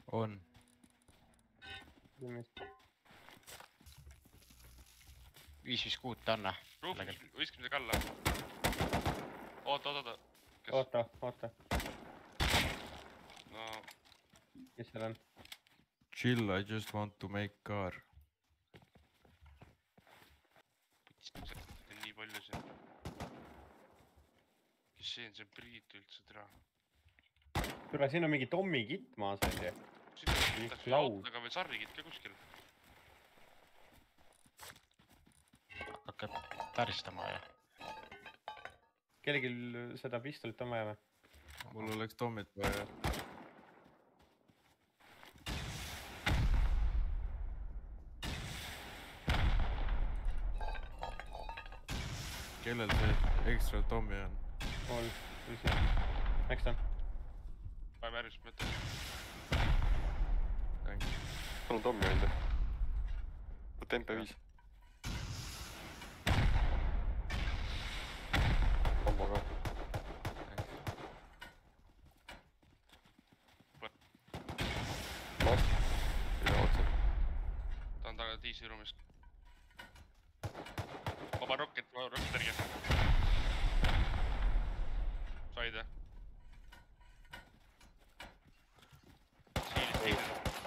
On. Viis anna. Viskamisega alla. Oota. Oota. No. Kes seal on? Chill, I just want to make car. Nii palju siin. Kes see on Priit üldse tera? Tule, siin on mingi Tommi kitt maas on ju. Siin on laud, aga veel sarvikit ka kuskil. Hakkab taristama ja. Kellelgi seda pistolit on vaja või? Mul oleks Tommit vaja. Kellel see ekstra Tommi on? Mul, eks ta on? Paneme järgmist mõtte. Mul on Tommi enda. Võt MP5. Kombo ka. Noh, üle otsa. Ta on taga tiisi ruumis. Vaba rocket järgi. Said või? Siilis.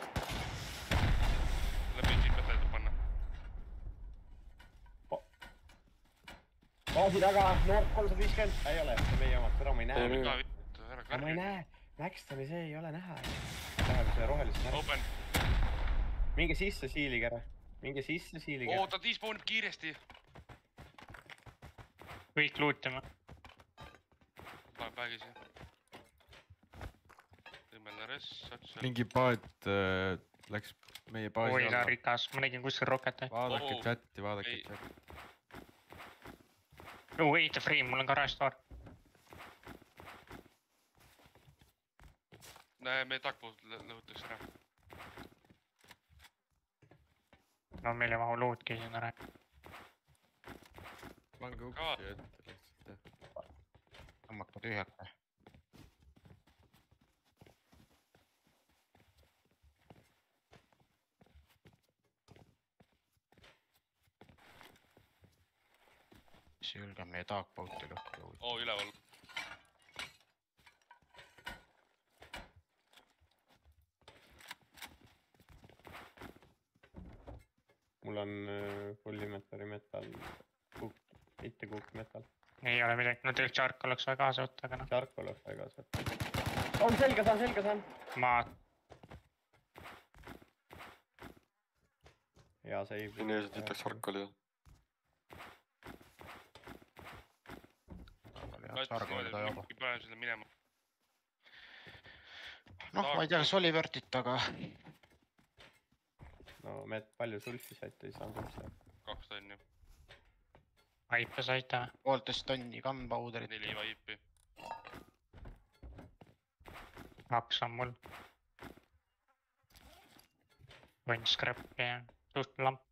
Läbi siipetele panna. Baasi taga, Nord 350. Ei ole, see meie omad, seda ma ei näe. Ma ei näe. Maxtoni see ei ole näha. Läheb see rohelise näha. Open. Minge sisse siiliga ära. Ta despawnib kiiresti. Kõik luutime. Panen päägisi. Tõmmelne res. Mingi paat läks meie baasi Oi, ta on rikas. Ma nägin kuskil rokete. Vaadake chati. Wait a frame, mul on garage door. Näe, meie takpoolt lõhutakse ära. No meil ei mahu lootki siin ära. Pange uksi ette lihtsalt. Tõmmaka tühjaka. See julgeb meie taakpauti lõhku. Üleval. Mul on full inventory metal. Mitte cook metal. Ei ole midagi. No tegelikult Shark oleks vaja kaasa võtta, aga noh. Shark oleks vaja kaasa võtta. On selga saan. Maa. Hea save. Siin ees ütleks Shark oli. Shark oli ta juba. Panen seda minema. Noh, ma ei tea, kas oli vörtit, aga... No me palju sulfi saite, ei saanud üldse. 2 tonni. Vaipe saite. 1,5 tonni gunpowderit. 4 vaipi. 2 on mul. Võin scrap'i ja suht lamp.